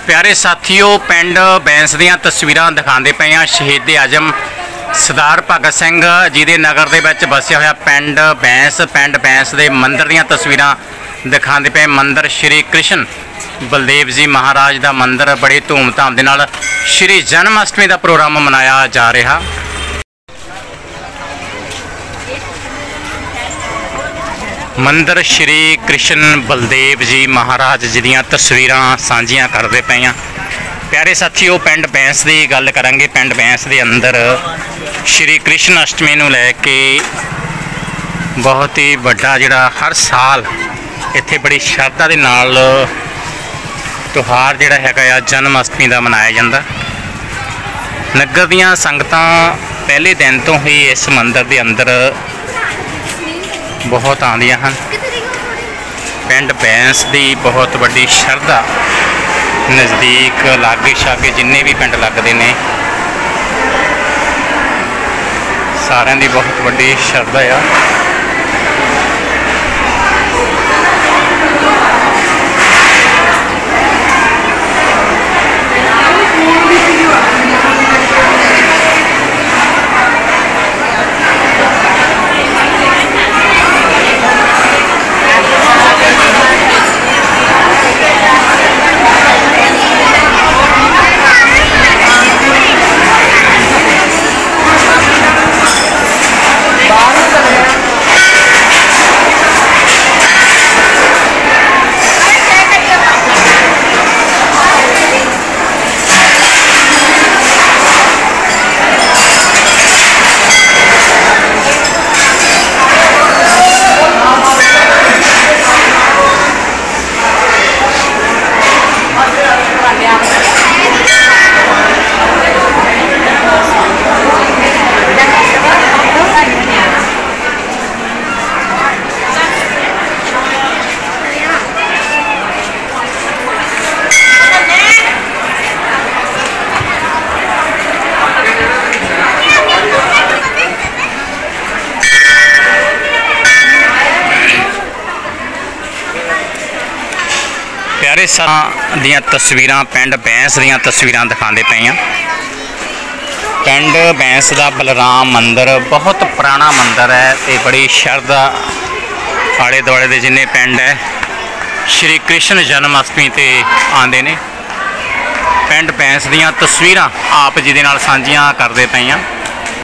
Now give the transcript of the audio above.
प्यारे साथियों, पिंड बैंस दीयां तस्वीरां दिखाते पे हैं। शहीद आजम सरदार भगत सिंह जी के नगर दे विच बसिया होया पिंड बैंस दे मंदिर दीयां तस्वीरां दिखाते पे। मंदिर श्री कृष्ण बलदेव जी महाराज का मंदिर बड़ी धूमधाम दे नाल श्री जन्माष्टमी का प्रोग्राम मनाया जा रहा। मंदिर श्री कृष्ण बलदेव जी महाराज जी दीयां तस्वीरां सांझियां करते पे हैं। प्यारे साथियों, पिंड बैंस की गल करांगे। पिंड बैंस के अंदर श्री कृष्ण अष्टमी नूं लैके बहुत ही बड़ा जिहड़ा हर साल इत्थे बड़ी श्रद्धा दे नाल त्यौहार जिहड़ा हैगा आ जन्म अष्टमी का मनाया जाता। नगर दीयां संगतां पहले दिन तो ही इस मंदिर के अंदर बहुत आंदियां हैं। पिंड बैंस की बहुत बड़ी श्रद्धा, नज़दीक लागे शागे जिन्ने भी पिंड लगते हैं सारिਆਂ की बहुत बड़ी श्रद्धा आ। प्यारे साल दियां तस्वीरां पिंड बैंस दियां तस्वीरां दिखाते पे हैं। पिंड बैंस का बलराम मंदिर बहुत पुराना मंदिर है। ये बड़ी श्रद्धा आले दुआले के जिन्ने पिंड है श्री कृष्ण जन्माष्टमी ते आते हैं। पिंड बैंस दियां तस्वीरां आप जी दे नाल सांझियां करते पे हैं।